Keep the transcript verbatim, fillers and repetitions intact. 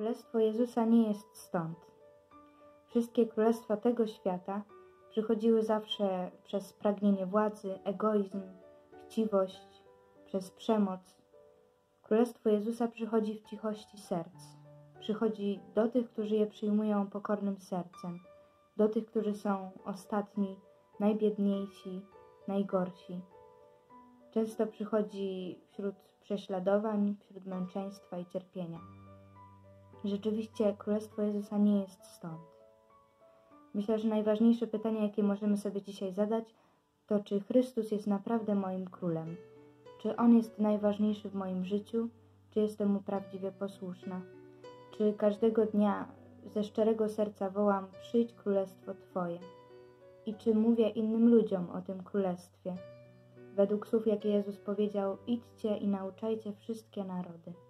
Królestwo Jezusa nie jest stąd. Wszystkie królestwa tego świata przychodziły zawsze przez pragnienie władzy, egoizm, chciwość, przez przemoc. Królestwo Jezusa przychodzi w cichości serc. Przychodzi do tych, którzy je przyjmują pokornym sercem, do tych, którzy są ostatni, najbiedniejsi, najgorsi. Często przychodzi wśród prześladowań, wśród męczeństwa i cierpienia. Rzeczywiście Królestwo Jezusa nie jest stąd. Myślę, że najważniejsze pytanie, jakie możemy sobie dzisiaj zadać, to czy Chrystus jest naprawdę moim Królem? Czy On jest najważniejszy w moim życiu? Czy jestem Mu prawdziwie posłuszna? Czy każdego dnia ze szczerego serca wołam: przyjdź Królestwo Twoje? I czy mówię innym ludziom o tym Królestwie? Według słów, jakie Jezus powiedział: idźcie i nauczajcie wszystkie narody.